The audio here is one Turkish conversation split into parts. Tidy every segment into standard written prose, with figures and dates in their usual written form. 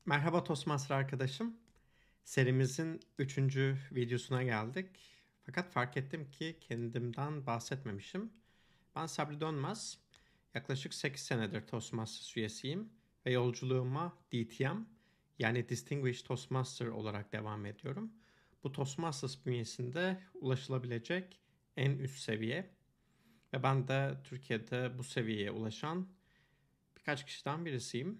Merhaba Toastmaster arkadaşım. Serimizin 3. videosuna geldik. Fakat fark ettim ki kendimden bahsetmemişim. Ben Sabri Dönmez. Yaklaşık 8 senedir Toastmasters üyesiyim. Ve yolculuğuma DTM yani Distinguished Toastmaster olarak devam ediyorum. Bu Toastmasters bünyesinde ulaşılabilecek en üst seviye. Ve ben de Türkiye'de bu seviyeye ulaşan birkaç kişiden birisiyim.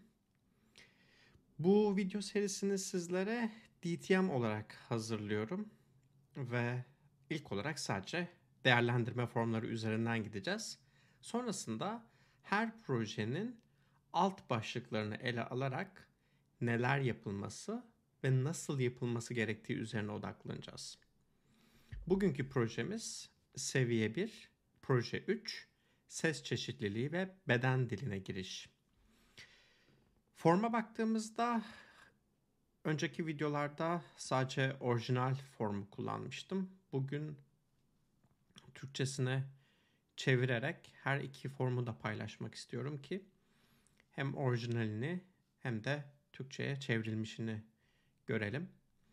Bu video serisini sizlere DTM olarak hazırlıyorum ve ilk olarak sadece değerlendirme formları üzerinden gideceğiz. Sonrasında her projenin alt başlıklarını ele alarak neler yapılması ve nasıl yapılması gerektiği üzerine odaklanacağız. Bugünkü projemiz seviye 1, proje 3, ses çeşitliliği ve beden diline giriş. Forma baktığımızda önceki videolarda sadece orijinal formu kullanmıştım. Bugün Türkçesine çevirerek her iki formu da paylaşmak istiyorum ki hem orijinalini hem de Türkçe'ye çevrilmişini görelim.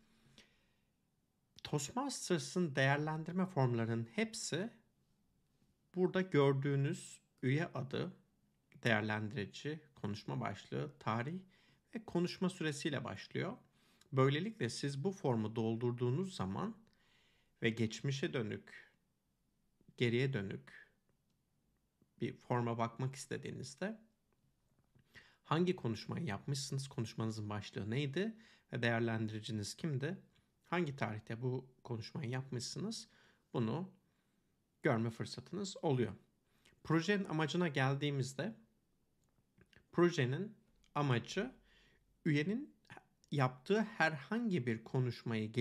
Toastmasters'ın değerlendirme formlarının hepsi burada gördüğünüz üye adı, değerlendirici, konuşma başlığı, tarih ve konuşma süresiyle başlıyor. Böylelikle siz bu formu doldurduğunuz zaman ve geçmişe dönük, geriye dönük bir forma bakmak istediğinizde hangi konuşmayı yapmışsınız, konuşmanızın başlığı neydi ve değerlendiriciniz kimdi, hangi tarihte bu konuşmayı yapmışsınız bunu görme fırsatınız oluyor. Projenin amacına geldiğimizde projenin amacı üyenin yaptığı herhangi bir konuşmayı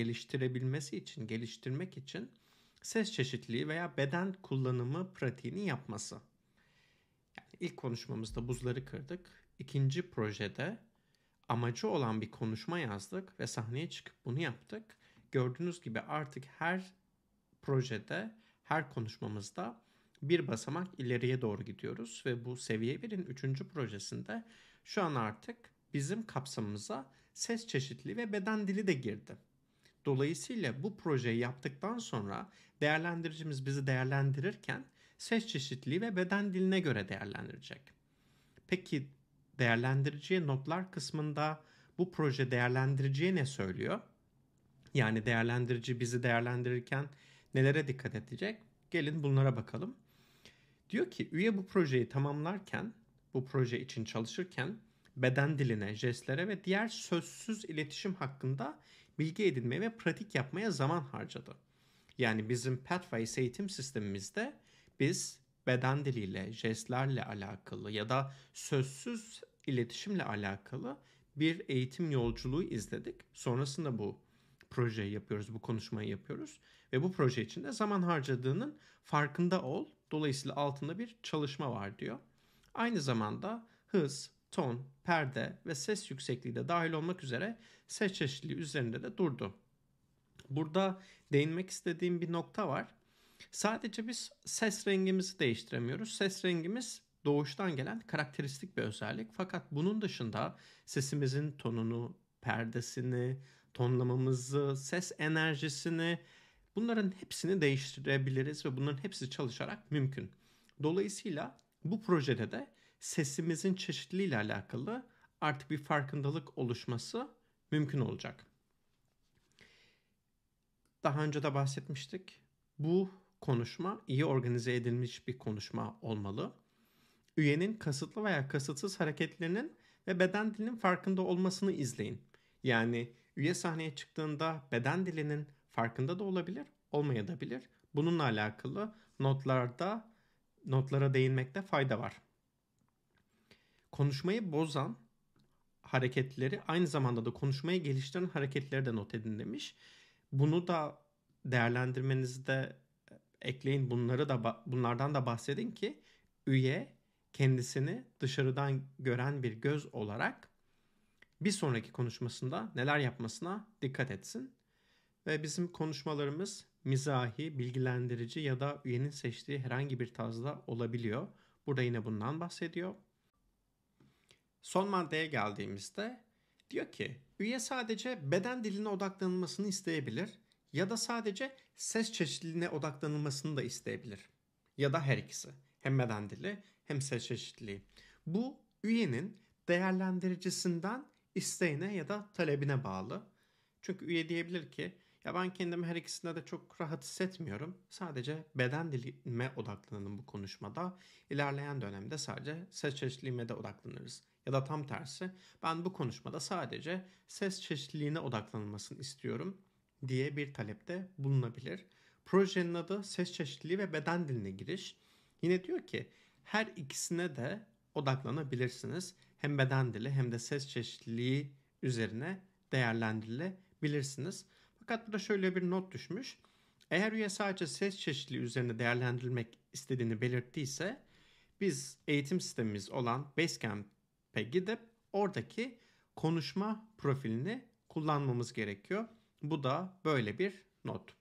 geliştirmek için ses çeşitliliği veya beden kullanımı pratiğini yapması. Yani ilk konuşmamızda buzları kırdık. İkinci projede amacı olan bir konuşma yazdık ve sahneye çıkıp bunu yaptık. Gördüğünüz gibi artık her projede, her konuşmamızda bir basamak ileriye doğru gidiyoruz ve bu seviye 1'in 3. projesinde şu an artık bizim kapsamımıza ses çeşitliliği ve beden dili de girdi. Dolayısıyla bu projeyi yaptıktan sonra değerlendiricimiz bizi değerlendirirken ses çeşitliliği ve beden diline göre değerlendirecek. Peki değerlendiriciye notlar kısmında bu proje değerlendiriciye ne söylüyor? Yani değerlendirici bizi değerlendirirken nelere dikkat edecek? Gelin bunlara bakalım. Diyor ki üye bu projeyi tamamlarken, bu proje için çalışırken beden diline, jestlere ve diğer sözsüz iletişim hakkında bilgi edinmeye ve pratik yapmaya zaman harcadı. Yani bizim Pathways eğitim sistemimizde biz beden diliyle, jestlerle alakalı ya da sözsüz iletişimle alakalı bir eğitim yolculuğu izledik. Sonrasında bu projeyi yapıyoruz, bu konuşmayı yapıyoruz ve bu proje için de zaman harcadığının farkında ol. Dolayısıyla altında bir çalışma var diyor. Aynı zamanda hız, ton, perde ve ses yüksekliği de dahil olmak üzere ses çeşitliliği üzerinde de durdu. Burada değinmek istediğim bir nokta var. Sadece biz ses rengimizi değiştiremiyoruz. Ses rengimiz doğuştan gelen karakteristik bir özellik. Fakat bunun dışında sesimizin tonunu, perdesini, tonlamamızı, ses enerjisini bunların hepsini değiştirebiliriz ve bunların hepsi çalışarak mümkün. Dolayısıyla bu projede de sesimizin çeşitliliği ile alakalı artık bir farkındalık oluşması mümkün olacak. Daha önce de bahsetmiştik. Bu konuşma iyi organize edilmiş bir konuşma olmalı. Üyenin kasıtlı veya kasıtsız hareketlerinin ve beden dilinin farkında olmasını izleyin. Yani üye sahneye çıktığında beden dilinin farkında da olabilir, olmayabilir. Bununla alakalı notlara değinmekte fayda var. Konuşmayı bozan hareketleri aynı zamanda da konuşmayı geliştiren hareketleri de not edin demiş. Bunu da değerlendirmenizde ekleyin. Bunlardan da bahsedin ki üye kendisini dışarıdan gören bir göz olarak bir sonraki konuşmasında neler yapmasına dikkat etsin. Ve bizim konuşmalarımız mizahi, bilgilendirici ya da üyenin seçtiği herhangi bir tarzda olabiliyor. Burada yine bundan bahsediyor. Son maddeye geldiğimizde Diyor ki üye sadece beden diline odaklanılmasını isteyebilir ya da sadece ses çeşitliliğine odaklanılmasını da isteyebilir. Ya da her ikisi. Hem beden dili hem ses çeşitliliği. Bu üyenin değerlendiricisinden isteğine ya da talebine bağlı. Çünkü üye diyebilir ki ya ben kendimi her ikisinde de çok rahat hissetmiyorum. Sadece beden dilime odaklanalım bu konuşmada. İlerleyen dönemde sadece ses çeşitliliğime de odaklanırız. Ya da tam tersi ben bu konuşmada sadece ses çeşitliliğine odaklanılmasını istiyorum diye bir talepte bulunabilir. Projenin adı ses çeşitliliği ve beden diline giriş. Yine diyor ki her ikisine de odaklanabilirsiniz. Hem beden dili hem de ses çeşitliliği üzerine değerlendirilebilirsiniz. Fakat burada şöyle bir not düşmüş. Eğer üye sadece ses çeşitliliği üzerine değerlendirilmek istediğini belirttiyse biz eğitim sistemimiz olan Basecamp'e gidip oradaki konuşma profilini kullanmamız gerekiyor. Bu da böyle bir not.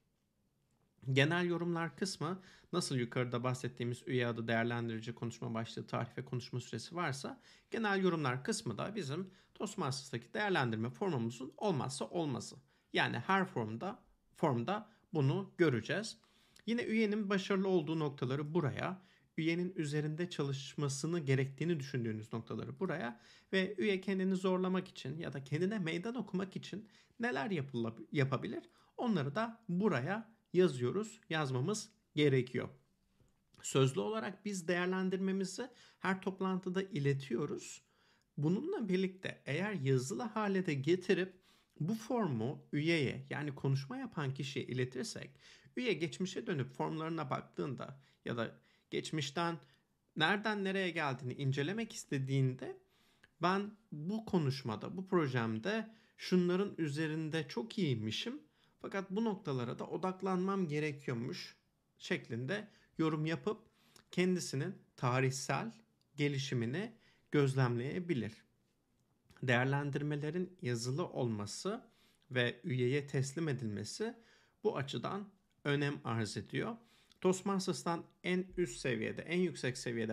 Genel yorumlar kısmı nasıl yukarıda bahsettiğimiz üye adı, değerlendirici, konuşma başlığı, tarih ve konuşma süresi varsa genel yorumlar kısmı da bizim Toastmasters'taki değerlendirme formumuzun olmazsa olmazı. Yani her formda bunu göreceğiz. Yine üyenin başarılı olduğu noktaları buraya, üyenin üzerinde çalışmasını gerektiğini düşündüğünüz noktaları buraya ve üye kendini zorlamak için ya da kendine meydan okumak için neler yapabilir onları da buraya yazmamız gerekiyor. Sözlü olarak biz değerlendirmemizi her toplantıda iletiyoruz. Bununla birlikte eğer yazılı hale de getirip bu formu üyeye yani konuşma yapan kişiye iletirsek, üye geçmişe dönüp formlarına baktığında ya da geçmişten nereden nereye geldiğini incelemek istediğinde ben bu konuşmada, bu projemde şunların üzerinde çok iyiymişim fakat bu noktalara da odaklanmam gerekiyormuş şeklinde yorum yapıp kendisinin tarihsel gelişimini gözlemleyebilir. Değerlendirmelerin yazılı olması ve üyeye teslim edilmesi bu açıdan önem arz ediyor. Toastmasters'tan en üst seviyede, en yüksek seviyede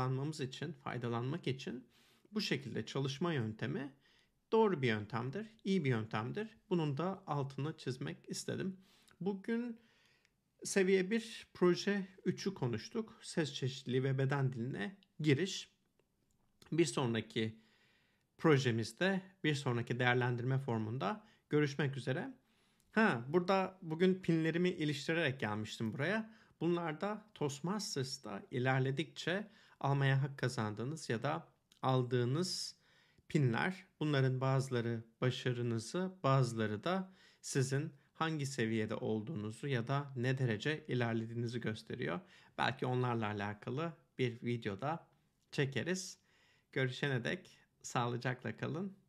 faydalanmak için bu şekilde çalışma yöntemi doğru bir yöntemdir, iyi bir yöntemdir. Bunun da altını çizmek istedim. Bugün seviye 1 proje 3'ü konuştuk. Ses çeşitliliği ve beden diline giriş. Bir sonraki projemizde, bir sonraki değerlendirme formunda görüşmek üzere. Burada bugün pinlerimi iliştirerek gelmiştim buraya. Bunlar da Toastmasters'ta ilerledikçe almaya hak kazandığınız ya da aldığınız pinler. Bunların bazıları başarınızı, bazıları da sizin hangi seviyede olduğunuzu ya da ne derece ilerlediğinizi gösteriyor. Belki onlarla alakalı bir videoda çekeriz. Görüşene dek sağlıcakla kalın.